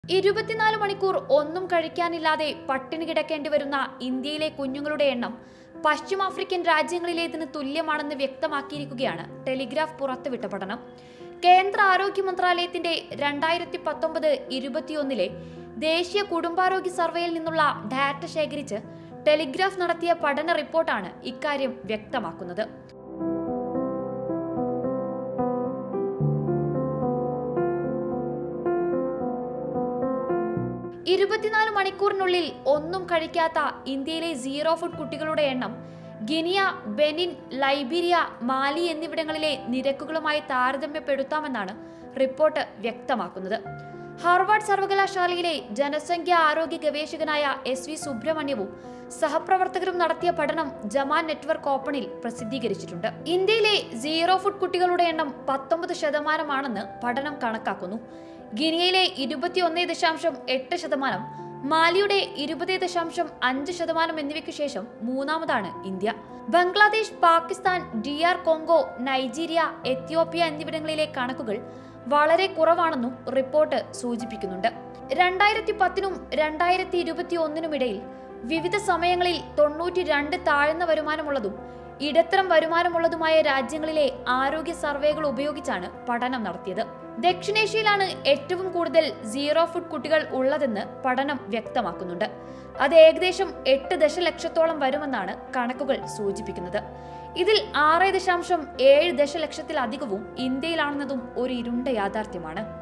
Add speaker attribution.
Speaker 1: 24 മണിക്കൂർ ഒന്നും കഴിക്കാനില്ലാതെ പട്ടിണി കിടക്കേണ്ടി വരുന്ന ഇന്ത്യയിലെ കുഞ്ഞുങ്ങളുടെ എണ്ണം പശ്ചിമാഫ്രിക്കൻ രാജ്യങ്ങളിലേതിന് തുല്യമാണെന്ന് വ്യക്തമാക്കിയിരിക്കുകയാണ് ടെലിഗ്രാഫ് പുറത്തുവിട്ട പഠനം. കേന്ദ്ര ആരോഗ്യ മന്ത്രാലയത്തിന്റെ 2019-21 ദേശീയ കുടുംബാരോഗ്യ സർവേയിൽ നിന്നുള്ള ഡാറ്റ ശേഖരിച്ച് ടെലിഗ്രാഫ് നടത്തിയ പഠന റിപ്പോർട്ടാണ് ഇക്കാര്യം വ്യക്തമാക്കുന്നത്. 24 മണിക്കൂറിനുള്ളിൽ ഒന്നും കഴിക്കാത്ത ഇന്ത്യയിലെ സീറോ ഫുഡ് കുട്ടികളുടെ എണ്ണം ഗിനിയ, ബെനിൻ, ലൈബീരിയ, മാലി എന്നിവിടങ്ങളിലെ നിരക്കുകളുമായി താരതമ്യപ്പെടുത്താമെന്നാണ് റിപ്പോർട്ട് വ്യക്തമാക്കുന്നത്. ഹാർവാർഡ് സർവകലാശാലയിലെ ജനസംഖ്യാ ആരോഗ്യ ഗവേഷകനായ SV സുബ്രഹ്മണ്യവും സഹപ്രവർത്തകരും നടത്തിയ പഠനം ജമാൻ നെറ്റ്വർക്ക് ഓപ്പണിൽ പ്രസിദ്ധീകരിച്ചിട്ടുണ്ട്. ഇന്ത്യയിലെ സീറോ ഫുഡ് കുട്ടികളുടെ എണ്ണം 19% പഠനം കണക്കാക്കുന്നു. ഗിനിയയിലെ 21.8%, മാലിയുടെ 20.5% എന്നിവയ്ക്ക് ശേഷം മൂന്നാമതാണ് India. Bangladesh, Pakistan, DR Congo, Nigeria, Ethiopia എന്നിവിടങ്ങളിലെ കണക്കുകൾ വളരെ കുറവാണെന്നും റിപ്പോർട്ട് സൂചിപ്പിക്കുന്നുണ്ട്. 2010-നും 2021-നും ഇടയിൽ വിവിധ സമയങ്ങളിൽ 92 താഴ്ന്ന വരുമാനമുള്ളതും ഇടത്തരം വരുമാനമുള്ളതുമായ രാജ്യങ്ങളിലെ ആരോഗ്യ സർവേകൾ ഉപയോഗിച്ചാണ് പഠനം നടത്തിയത്. ദക്ഷിണേഷ്യയിലാണ് ഏറ്റവും കൂടുതൽ സീറോ ഫുഡ് കുട്ടികൾ ഉള്ളതെന്ന് പഠനം വ്യക്തമാക്കുന്നുണ്ട്. അത് ഏകദേശം 8 ദശലക്ഷത്തോളം വരുമെന്നാണ് കണക്കുകൾ സൂചിപ്പിക്കുന്നത്. ഇതിൽ 6.7 ദശലക്ഷത്തിലധികവും ഇന്ത്യയിലാണെന്നതും ഒരു ഇരുണ്ട യാഥാർത്ഥ്യമാണ്.